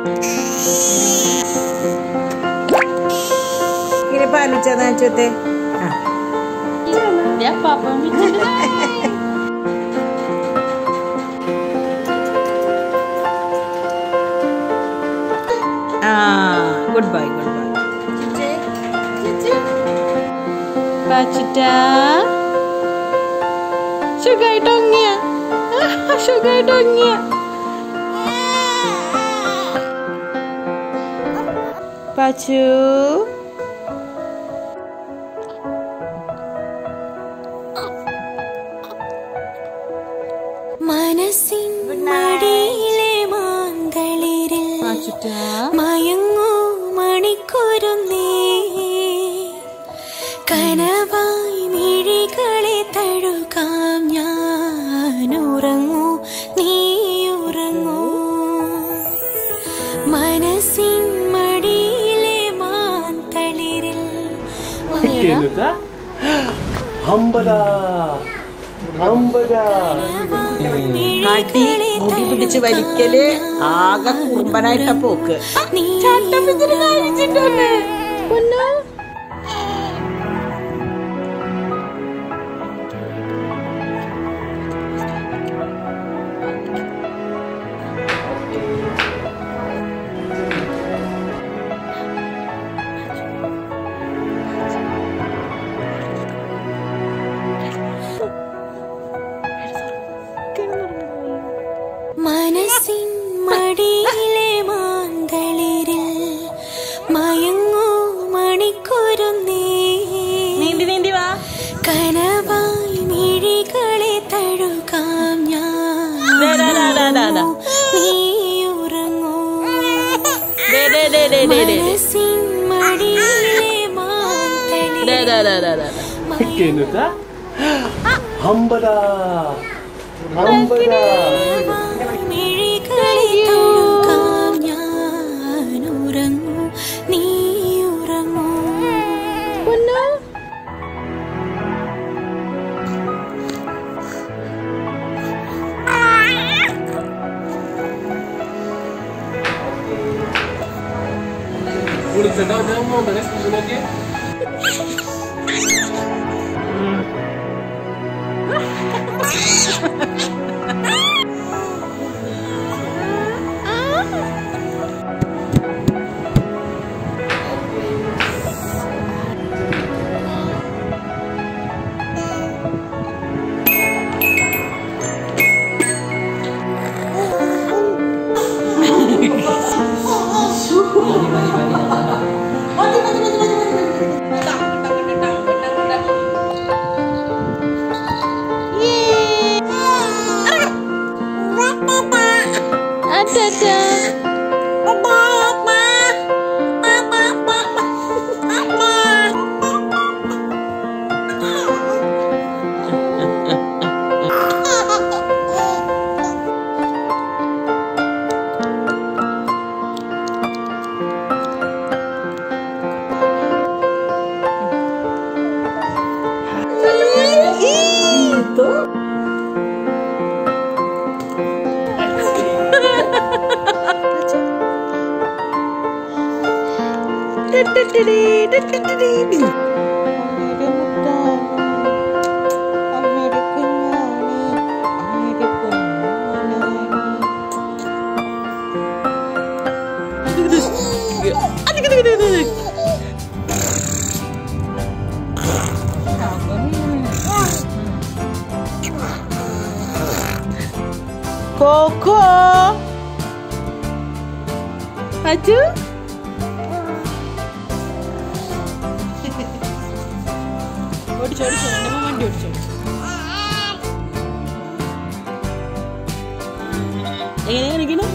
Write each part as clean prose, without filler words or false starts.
Ini Pak lucu nanti teh. Dia papa mikir. Goodbye. Cici. Pacuda. Sugai dongnya. Sugai dongnya. Pacu. മനസ്സിൻ മടിയിലെ മാന്തളിരിൽ മയങ്ങൂ മണിക്കൂരുന്നേ കനവായി മിഴികളെ തഴുകാം ഞാൻ ഉറങ്ങൂ നീ ഉറങ്ങൂ മനസ്സിൻ മടിയിലെ മാന്തളിരിൽ കാട്ടി മുടി പിടിച്ച് വലിക്കല് ആകെ കുറുമ്പനായിട്ട പോക്ക്. മനസ്സിൻ മടിയിലെ മാന്തളിരിൽ മയങ്ങൂ മണിക്കൂരുന്നേ കനവായി മിഴികളെ തഴുകാം ഞാൻ നീ ഉറങ്ങൂ മനസ്സിൻ മടിയിലെ മാന്തളിരിൽ മിഴികളെ തഴുകാം ഞാൻ ഉറങ്ങൂ നീ ഉറങ്ങൂ Koko. Maju. ഓടിച്ചോ എൻ്റെ വണ്ടി ഓടിച്ചോ. എങ്ങനെ കളിക്കണം?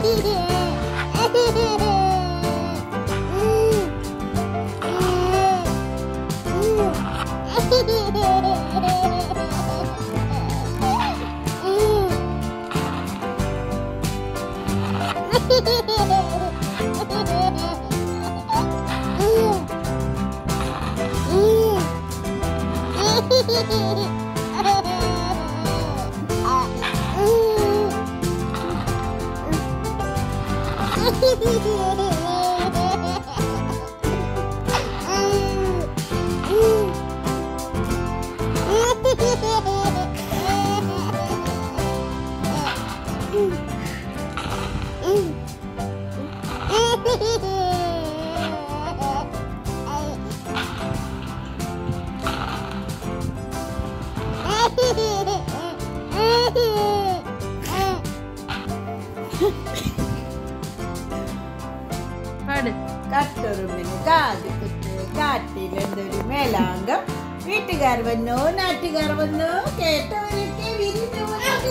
കട്ടുറുമ്പിന് കാത് കുത്ത് കാട്ടിലെന്തൊരു മേലാങ്കം വീട്ടുകാർ വന്നു നാട്ടുകാർ വന്നു കേട്ടവരൊക്കെ വിരിഞ്ഞു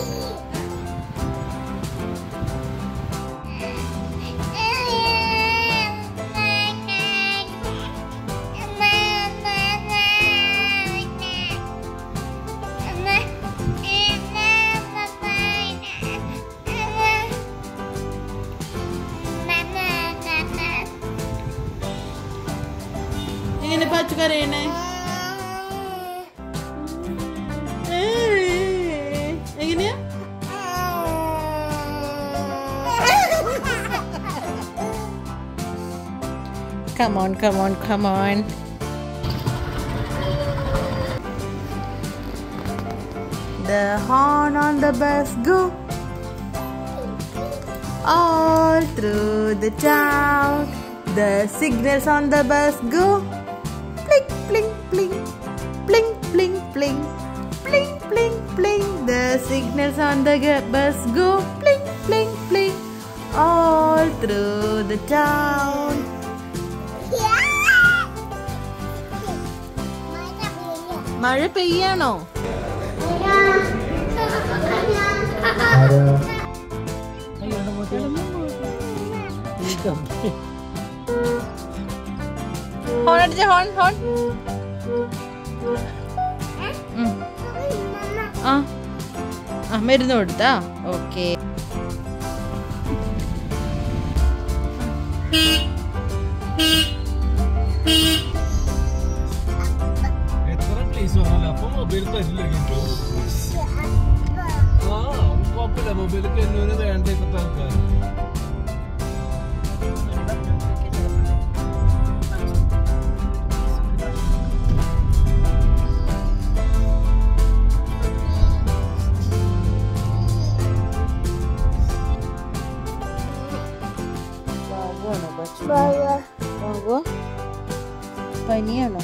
എങ്ങനെ പാച്ചു കരയണേ? എങ്ങനെയാ? Come on, come on, come on. The horn on the bus go all through the town. The signals on the bus go blink, blink, blink, blink, blink, blink, blink, blink, blink. The signals on the bus go blink, blink, blink, all through the town. മഴ പെയ്യാണോ? Horn അടിച്ച horn horn. ആ മരുന്ന് കൊടുത്താ? Okay. മൊബൈലൊക്കെ എന്നോട് വേണ്ട ഇപ്പത്തെ ആൾക്കാർ. പനിയാണോ?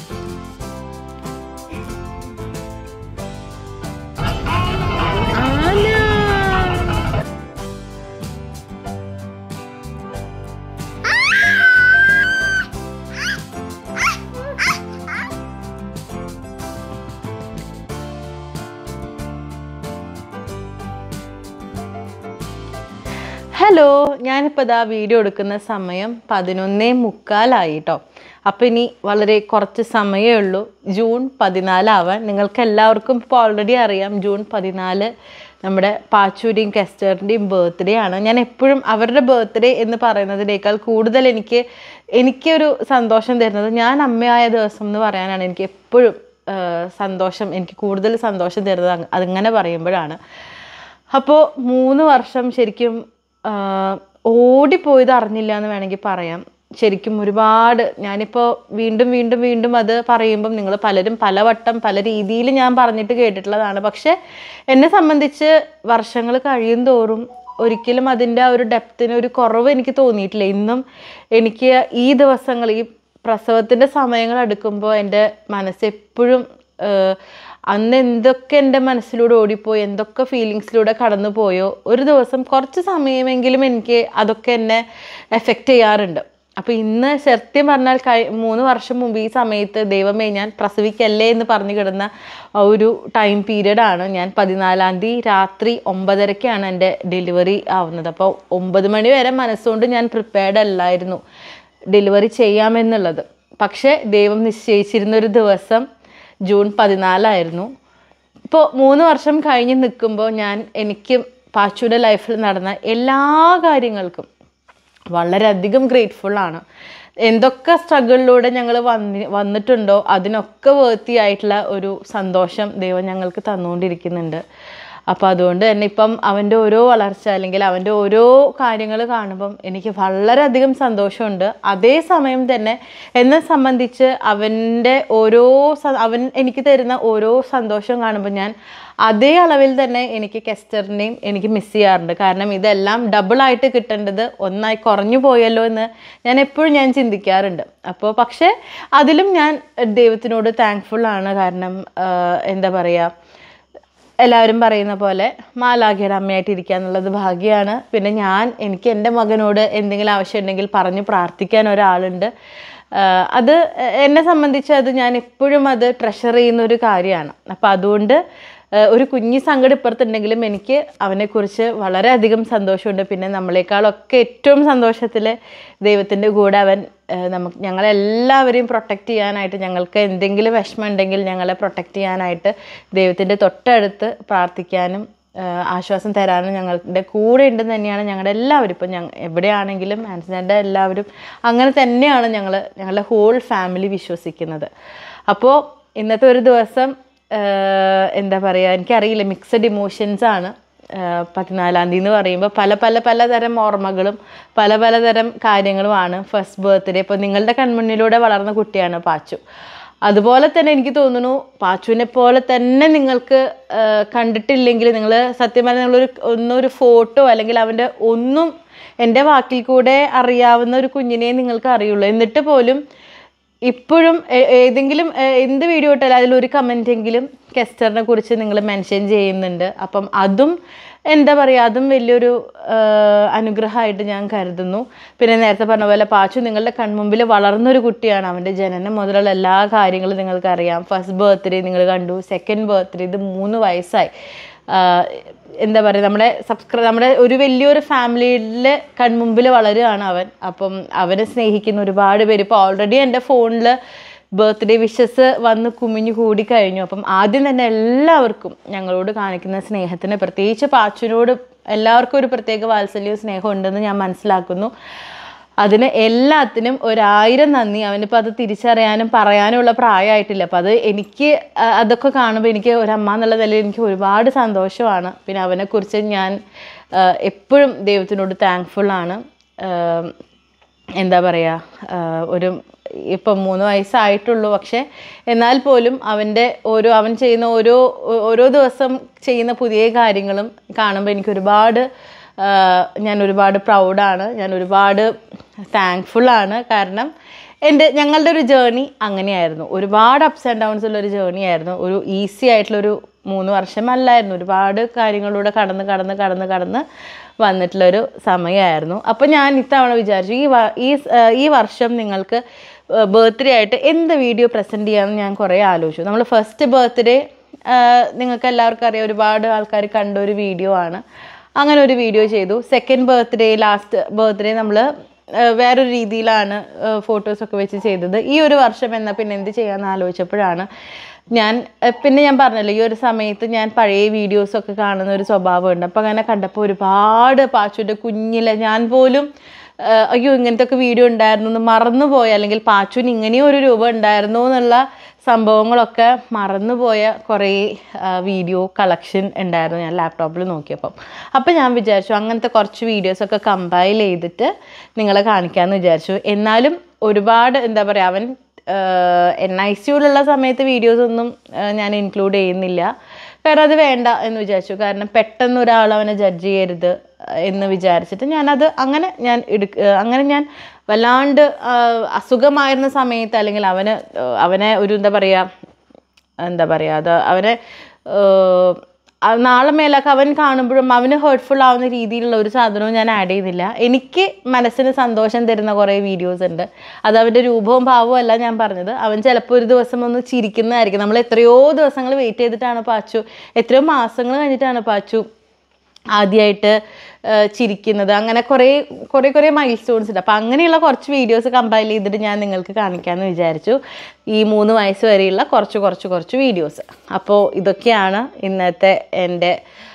ഹലോ, ഞാനിപ്പോൾ ഇതാ വീഡിയോ എടുക്കുന്ന സമയം 11:45 കേട്ടോ. അപ്പോൾ ഇനി വളരെ കുറച്ച് സമയമേ ഉള്ളൂ ജൂൺ 14 ആവാൻ. നിങ്ങൾക്ക് എല്ലാവർക്കും ഇപ്പോൾ ഓൾറെഡി അറിയാം, ജൂൺ 14 നമ്മുടെ പാച്ചൂരിയും കെസ്റ്ററിൻ്റെയും ബർത്ത്ഡേ ആണ്. ഞാൻ എപ്പോഴും അവരുടെ ബർത്ത്ഡേ എന്ന് പറയുന്നതിനേക്കാൾ കൂടുതൽ എനിക്കൊരു സന്തോഷം തരുന്നത് ഞാൻ അമ്മയായ ദിവസം എന്ന് പറയാനാണ് എനിക്ക് എപ്പോഴും സന്തോഷം. എനിക്ക് കൂടുതൽ സന്തോഷം തരുന്നത് അതിങ്ങനെ പറയുമ്പോഴാണ്. അപ്പോൾ 3 വർഷം ശരിക്കും ഓടിപ്പോയത് അറിഞ്ഞില്ല എന്ന് വേണമെങ്കിൽ പറയാം. ശരിക്കും ഒരുപാട് ഞാനിപ്പോൾ വീണ്ടും അത് പറയുമ്പം നിങ്ങൾ പലരും പലവട്ടം പല രീതിയിൽ ഞാൻ പറഞ്ഞിട്ട് കേട്ടിട്ടുള്ളതാണ്. പക്ഷെ എന്നെ സംബന്ധിച്ച് വർഷങ്ങൾ കഴിയും തോറും ഒരിക്കലും അതിൻ്റെ ആ ഒരു ഡെപ്തിന് ഒരു കുറവ് എനിക്ക് തോന്നിയിട്ടില്ല. ഇന്നും എനിക്ക് ഈ ദിവസങ്ങൾ, ഈ പ്രസവത്തിൻ്റെ സമയങ്ങൾ അടുക്കുമ്പോൾ എൻ്റെ മനസ്സെപ്പോഴും അന്ന് എന്തൊക്കെ എൻ്റെ മനസ്സിലൂടെ ഓടിപ്പോയി, എന്തൊക്കെ ഫീലിങ്സിലൂടെ കടന്നു പോയോ, ഒരു ദിവസം കുറച്ച് സമയമെങ്കിലും എനിക്ക് അതൊക്കെ എന്നെ എഫക്റ്റ് ചെയ്യാറുണ്ട്. അപ്പോൾ ഇന്ന് സത്യം പറഞ്ഞാൽ 3 വർഷം മുമ്പ് ഈ സമയത്ത് ദൈവമേ ഞാൻ പ്രസവിക്കല്ലേ എന്ന് പറഞ്ഞു കിടന്ന ഒരു ടൈം പീരീഡാണ്. ഞാൻ 14-ാം തീയതി രാത്രി 9:30-ക്കാണ് എൻ്റെ ഡെലിവറി ആവുന്നത്. അപ്പോൾ 9 മണി വരെ മനസ്സുകൊണ്ട് ഞാൻ പ്രിപ്പയർഡ് അല്ലായിരുന്നു ഡെലിവറി ചെയ്യാമെന്നുള്ളത്. പക്ഷേ ദൈവം നിശ്ചയിച്ചിരുന്നൊരു ദിവസം ജൂൺ 14 ഇപ്പോൾ 3 വർഷം കഴിഞ്ഞ് നിൽക്കുമ്പോൾ എനിക്ക് പാച്ചുവിൻ്റെ ലൈഫിൽ നടന്ന എല്ലാ കാര്യങ്ങൾക്കും വളരെയധികം ഗ്രേറ്റ്ഫുള്ളാണ്. എന്തൊക്കെ സ്ട്രഗിളിലൂടെ ഞങ്ങൾ വന്നിട്ടുണ്ടോ അതിനൊക്കെ വേർത്തി ആയിട്ടുള്ള ഒരു സന്തോഷം ദൈവം ഞങ്ങൾക്ക് തന്നുകൊണ്ടിരിക്കുന്നുണ്ട്. അപ്പോൾ അതുകൊണ്ട് തന്നെ ഇപ്പം അവൻ്റെ ഓരോ വളർച്ച അല്ലെങ്കിൽ അവൻ്റെ ഓരോ കാര്യങ്ങൾ കാണുമ്പം എനിക്ക് വളരെയധികം സന്തോഷമുണ്ട്. അതേസമയം തന്നെ എന്നെ സംബന്ധിച്ച് അവൻ എനിക്ക് തരുന്ന ഓരോ സന്തോഷം കാണുമ്പോൾ ഞാൻ അതേ അളവിൽ തന്നെ എനിക്ക് കെസ്റ്ററിനെയും എനിക്ക് മിസ് ചെയ്യാറുണ്ട്. കാരണം ഇതെല്ലാം ഡബിളായിട്ട് കിട്ടേണ്ടത് ഒന്നായി കുറഞ്ഞു പോയല്ലോ എന്ന് ഞാൻ എപ്പോഴും ചിന്തിക്കാറുണ്ട്. അപ്പോൾ പക്ഷേ അതിലും ഞാൻ ദൈവത്തിനോട് താങ്ക്ഫുള്ളാണ്. കാരണം എന്താ പറയുക, എല്ലാവരും പറയുന്ന പോലെ മാലാഖയുടെ അമ്മയായിട്ട് ഇരിക്കുക എന്നുള്ളത് ഭാഗ്യമാണ്. പിന്നെ എനിക്ക് എൻ്റെ മകനോട് എന്തെങ്കിലും ആവശ്യമുണ്ടെങ്കിൽ പറഞ്ഞ് പ്രാർത്ഥിക്കാൻ ഒരാളുണ്ട്. അത് എന്നെ സംബന്ധിച്ച് ഞാൻ എപ്പോഴും അത് ട്രഷർ ചെയ്യുന്നൊരു കാര്യമാണ്. അപ്പോൾ അതുകൊണ്ട് ഒരു കുഞ്ഞി സങ്കടം ഇപ്പുറത്തുണ്ടെങ്കിലും എനിക്ക് അവനെക്കുറിച്ച് വളരെയധികം സന്തോഷമുണ്ട്. പിന്നെ നമ്മളെക്കാളൊക്കെ ഏറ്റവും സന്തോഷത്തിൽ ദൈവത്തിൻ്റെ കൂടെ അവൻ ഞങ്ങളെല്ലാവരെയും പ്രൊട്ടക്റ്റ് ചെയ്യാനായിട്ട്, ഞങ്ങൾക്ക് എന്തെങ്കിലും വിഷമം ഉണ്ടെങ്കിൽ ഞങ്ങളെ പ്രൊട്ടക്റ്റ് ചെയ്യാനായിട്ട് ദൈവത്തിൻ്റെ തൊട്ടടുത്ത് പ്രാർത്ഥിക്കാനും ആശ്വാസം തരാനും ഞങ്ങളുടെ കൂടെ ഉണ്ടെന്ന് തന്നെയാണ് ഞങ്ങളുടെ എല്ലാവരും. ഇപ്പം എവിടെയാണെങ്കിലും ആൻസിൻ്റെ എല്ലാവരും അങ്ങനെ തന്നെയാണ് ഞങ്ങളുടെ ഹോൾ ഫാമിലി വിശ്വസിക്കുന്നത്. അപ്പോൾ ഇന്നത്തെ ഒരു ദിവസം എന്താ പറയുക, എനിക്കറിയില്ല, മിക്സഡ് ഇമോഷൻസാണ്. 14-ാം തീയതി എന്ന് പറയുമ്പോൾ പലതരം ഓർമ്മകളും പലതരം കാര്യങ്ങളുമാണ്. ഫസ്റ്റ് ബർത്ത്ഡേ ഇപ്പോൾ നിങ്ങളുടെ കൺമുന്നിലൂടെ വളർന്ന കുട്ടിയാണ് പാച്ചു. അതുപോലെ തന്നെ എനിക്ക് തോന്നുന്നു പാച്ചുവിനെ പോലെ തന്നെ നിങ്ങൾക്ക് കണ്ടിട്ടില്ലെങ്കിൽ നിങ്ങൾ സത്യം പറഞ്ഞാൽ ഒന്നൊരു ഫോട്ടോ അല്ലെങ്കിൽ അവൻ്റെ ഒന്നും എൻ്റെ വാക്കിൽ കൂടെ അറിയാവുന്ന ഒരു കുഞ്ഞിനെ നിങ്ങൾക്ക് അറിയുള്ളൂ. എന്നിട്ട് പോലും ഇപ്പോഴും ഏതെങ്കിലും എന്ത് വീഡിയോ ഇട്ടാലും അതിലൊരു കമൻറ്റെങ്കിലും കെസ്റ്ററിനെ കുറിച്ച് നിങ്ങൾ മെൻഷൻ ചെയ്യുന്നുണ്ട്. അപ്പം അതും എന്താ പറയുക, അതും വലിയൊരു അനുഗ്രഹമായിട്ട് ഞാൻ കരുതുന്നു. പിന്നെ നേരത്തെ പറഞ്ഞ പോലെ പാച്ചു നിങ്ങളുടെ കൺമുമ്പിൽ വളർന്നൊരു കുട്ടിയാണ്. അവൻ്റെ ജനനം മുതലുള്ള എല്ലാ കാര്യങ്ങളും നിങ്ങൾക്കറിയാം. ഫസ്റ്റ് ബർത്ത്ഡേ നിങ്ങൾ കണ്ടു, സെക്കൻഡ് ബർത്ത്ഡേ, ഇത് 3 വയസ്സായി. എന്താ പറയുക, നമ്മുടെ ഒരു വലിയൊരു ഫാമിലിയിൽ കൺമുമ്പിൽ വളരുകയാണ് അവൻ. അപ്പം അവനെ സ്നേഹിക്കുന്ന ഒരുപാട് പേര് ഇപ്പോൾ ഓൾറെഡി എൻ്റെ ഫോണിൽ ബർത്ത്ഡേ വിഷസ് വന്ന് കുമിഞ്ഞു കൂടി കഴിഞ്ഞു. അപ്പം ആദ്യം തന്നെ എല്ലാവർക്കും ഞങ്ങളോട് കാണിക്കുന്ന സ്നേഹത്തിന്, പ്രത്യേകിച്ച് പാച്ചുവിനോട് എല്ലാവർക്കും ഒരു പ്രത്യേക വാത്സല്യവും സ്നേഹവും ഉണ്ടെന്ന് ഞാൻ മനസ്സിലാക്കുന്നു. അതിന് എല്ലാത്തിനും 1000 നന്ദി. അവനിപ്പോൾ അത് തിരിച്ചറിയാനും പറയാനുമുള്ള പ്രായമായിട്ടില്ല. അപ്പോൾ എനിക്ക് അതൊക്കെ കാണുമ്പോൾ എനിക്ക് ഒരമ്മ എന്നുള്ള നിലയിൽ എനിക്ക് ഒരുപാട് സന്തോഷമാണ്. പിന്നെ അവനെക്കുറിച്ച് ഞാൻ എപ്പോഴും ദൈവത്തിനോട് താങ്ക്ഫുള്ളാണ്. എന്താ പറയുക, ഇപ്പം 3 വയസ്സായിട്ടുള്ളൂ. പക്ഷേ എന്നാൽ പോലും അവൻ ചെയ്യുന്ന ഓരോ ദിവസം ചെയ്യുന്ന പുതിയ കാര്യങ്ങളും കാണുമ്പോൾ ഞാൻ ഒരുപാട് പ്രൗഡാണ്, ഞാൻ ഒരുപാട് താങ്ക്ഫുള്ളാണ്. കാരണം ഞങ്ങളുടെ ഒരു ജേർണി അങ്ങനെയായിരുന്നു. ഒരുപാട് അപ്സ് ആൻഡ് ഡൗൺസ് ഉള്ളൊരു ജേർണി ആയിരുന്നു. ഒരു ഈസി ആയിട്ടുള്ളൊരു 3 വർഷമല്ലായിരുന്നു. ഒരുപാട് കാര്യങ്ങളിലൂടെ കടന്ന് വന്നിട്ടുള്ളൊരു സമയമായിരുന്നു. അപ്പോൾ ഞാൻ ഇത്തവണ വിചാരിച്ചു ഈ വർഷം നിങ്ങൾക്ക് ബർത്ത്ഡേ ആയിട്ട് എന്ത് വീഡിയോ പ്രസൻറ്റ് ചെയ്യാമെന്ന് ഞാൻ കുറേ ആലോചിച്ചു. നമ്മൾ ഫസ്റ്റ് ബർത്ത്ഡേ നിങ്ങൾക്ക് എല്ലാവർക്കും അറിയാം, ഒരുപാട് ആൾക്കാർ കണ്ട ഒരു വീഡിയോ ആണ്. അങ്ങനെ ഒരു വീഡിയോ ചെയ്തു. സെക്കൻഡ് ബർത്ത്ഡേ, ലാസ്റ്റ് ബർത്ത്ഡേ നമ്മൾ വേറൊരു രീതിയിലാണ് ഫോട്ടോസൊക്കെ വെച്ച് ചെയ്തത്. ഈ ഒരു വർഷം പിന്നെ എന്ത് ചെയ്യാമെന്ന് ആലോചിച്ചപ്പോഴാണ് ഞാൻ പറഞ്ഞല്ലോ, ഈ ഒരു സമയത്ത് ഞാൻ പഴയ വീഡിയോസൊക്കെ കാണുന്ന ഒരു സ്വഭാവമുണ്ട്. അപ്പോൾ അങ്ങനെ കണ്ടപ്പോൾ ഒരുപാട് പാച്ചുവിൻ്റെ കുഞ്ഞിലെ ഞാൻ പോലും അയ്യോ ഇങ്ങനത്തെ ഒക്കെ വീഡിയോ ഉണ്ടായിരുന്നു എന്ന് മറന്നുപോയ, അല്ലെങ്കിൽ പാച്ചുവിന് ഇങ്ങനെയും ഒരു രൂപം ഉണ്ടായിരുന്നു എന്നുള്ള സംഭവങ്ങളൊക്കെ മറന്നുപോയ കുറേ വീഡിയോ കളക്ഷൻ ഉണ്ടായിരുന്നു ഞാൻ ലാപ്ടോപ്പിൽ നോക്കിയപ്പം. അപ്പോൾ ഞാൻ വിചാരിച്ചു അങ്ങനത്തെ കുറച്ച് വീഡിയോസൊക്കെ കമ്പൈൽ ചെയ്തിട്ട് നിങ്ങളെ കാണിക്കാമെന്ന് വിചാരിച്ചു. എന്നാലും ഒരുപാട് എന്താ പറയുക, അവൻ NICUലുള്ള സമയത്ത് വീഡിയോസൊന്നും ഞാൻ ഇൻക്ലൂഡ് ചെയ്യുന്നില്ല. കാരണം അത് വേണ്ട എന്ന് വിചാരിച്ചു. കാരണം പെട്ടെന്ന് ഒരാൾ അവനെ ജഡ്ജ് ചെയ്യരുത് എന്ന് വിചാരിച്ചിട്ട് അങ്ങനെ ഞാൻ വല്ലാണ്ട് അസുഖമായിരുന്ന സമയത്ത്, അല്ലെങ്കിൽ അവനെ ഒരു എന്താ പറയുക അത് അവനെ നാളെ മേലൊക്കെ അവൻ കാണുമ്പോഴും അവന് ഹേർട്ട്ഫുൾ ആവുന്ന രീതിയിലുള്ള ഒരു സാധനവും ഞാൻ ആഡ് ചെയ്യുന്നില്ല. എനിക്ക് മനസ്സിന് സന്തോഷം തരുന്ന കുറേ വീഡിയോസ് ഉണ്ട്. അത് അവൻ്റെ രൂപവും ഭാവവും അല്ല ഞാൻ പറഞ്ഞത്. അവൻ ചിലപ്പോൾ ഒരു ദിവസം ഒന്ന് ചിരിക്കുന്നതായിരിക്കും. നമ്മൾ എത്രയോ ദിവസങ്ങൾ വെയിറ്റ് ചെയ്തിട്ടാണ് പാച്ചു, എത്രയോ മാസങ്ങൾ കഴിഞ്ഞിട്ടാണ് പാച്ചു ആദ്യമായിട്ട് ചിരിക്കുന്നത്. അങ്ങനെ കുറേ മൈൽ സ്റ്റോൺസ് ഉണ്ട്. അപ്പോൾ അങ്ങനെയുള്ള കുറച്ച് വീഡിയോസ് കമ്പൈൽ ചെയ്തിട്ട് ഞാൻ നിങ്ങൾക്ക് കാണിക്കാമെന്ന് വിചാരിച്ചു. ഈ 3 വയസ്സ് വരെയുള്ള കുറച്ച് വീഡിയോസ്. അപ്പോൾ ഇതൊക്കെയാണ് ഇന്നത്തെ എൻ്റെ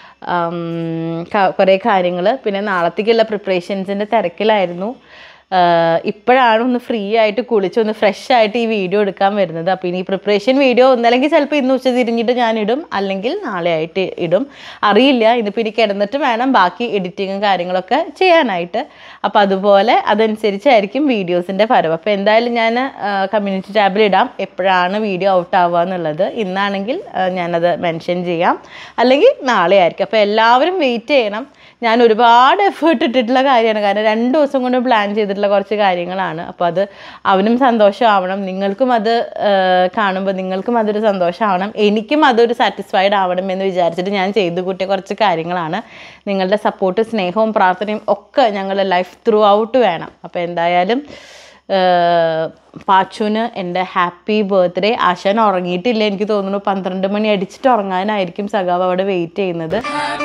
കുറേ കാര്യങ്ങൾ. പിന്നെ നാളത്തേക്കുള്ള പ്രിപ്പറേഷൻസിൻ്റെ തിരക്കിലായിരുന്നു. ഇപ്പോഴാണ് ഒന്ന് ഫ്രീ ആയിട്ട് കുളിച്ചൊന്ന് ഫ്രഷ് ആയിട്ട് ഈ വീഡിയോ എടുക്കാൻ വരുന്നത്. അപ്പോൾ ഇനി പ്രിപ്പറേഷൻ വീഡിയോ ഒന്നല്ലെങ്കിൽ ചിലപ്പോൾ ഇന്ന് ഉച്ച തിരിഞ്ഞിട്ട് ഞാൻ ഇടും, അല്ലെങ്കിൽ നാളെ ആയിട്ട് ഇടും, അറിയില്ല. ഇതിപ്പോൾ ഇനി കിടന്നിട്ട് വേണം ബാക്കി എഡിറ്റിങ്ങും കാര്യങ്ങളൊക്കെ ചെയ്യാനായിട്ട്. അപ്പോൾ അതുപോലെ അതനുസരിച്ചായിരിക്കും വീഡിയോസിൻ്റെ വരവ്. അപ്പോൾ എന്തായാലും ഞാൻ കമ്മ്യൂണിറ്റി ടാബിൽ ഇടാം എപ്പോഴാണ് വീഡിയോ ഔട്ട് ആവുക എന്നുള്ളത്. ഇന്നാണെങ്കിൽ ഞാനത് മെൻഷൻ ചെയ്യാം, അല്ലെങ്കിൽ നാളെ ആയിരിക്കും. അപ്പോൾ എല്ലാവരും വെയിറ്റ് ചെയ്യണം. ഞാൻ ഒരുപാട് എഫേർട്ട് ഇട്ടിട്ടുള്ള കാര്യമാണ്, കാരണം 2 ദിവസം കൊണ്ട് പ്ലാൻ ചെയ്തിട്ടുള്ള കുറച്ച് കാര്യങ്ങളാണ്. അപ്പോൾ അത് അവനും സന്തോഷമാവണം, നിങ്ങൾക്കും അത് കാണുമ്പോൾ നിങ്ങൾക്കും അതൊരു സന്തോഷമാവണം, എനിക്കും അതൊരു സാറ്റിസ്ഫൈഡ് ആവണം എന്ന് വിചാരിച്ചിട്ട് ഞാൻ ചെയ്തു കൂട്ടിയ കുറച്ച് കാര്യങ്ങളാണ്. നിങ്ങളുടെ സപ്പോർട്ട്, സ്നേഹവും പ്രാർത്ഥനയും ഒക്കെ ഞങ്ങളുടെ ലൈഫ് ത്രൂ ഔട്ട് വേണം. അപ്പോൾ എന്തായാലും പാച്ചുവിന് എൻ്റെ ഹാപ്പി ബർത്ത്ഡേ. ആശാൻ ഉറങ്ങിയിട്ടില്ല, എനിക്ക് തോന്നുന്നു 12 മണി അടിച്ചിട്ട് ഉറങ്ങാനായിരിക്കും സഖാവ് അവിടെ വെയിറ്റ് ചെയ്യുന്നത്.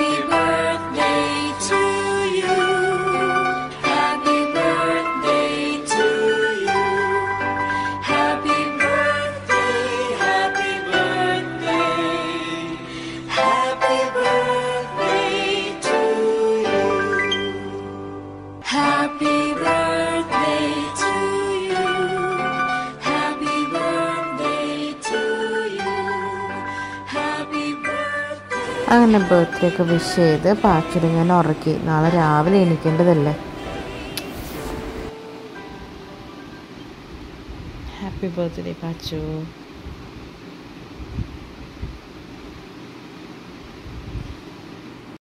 അങ്ങനെ ബർത്ത്ഡേ ഒക്കെ വിഷ് ചെയ്ത് പാച്ചുനെ ഞാൻ ഉറക്കി. നാളെ രാവിലെ എണീക്കേണ്ടതല്ലേ. Happy birthday Pachu.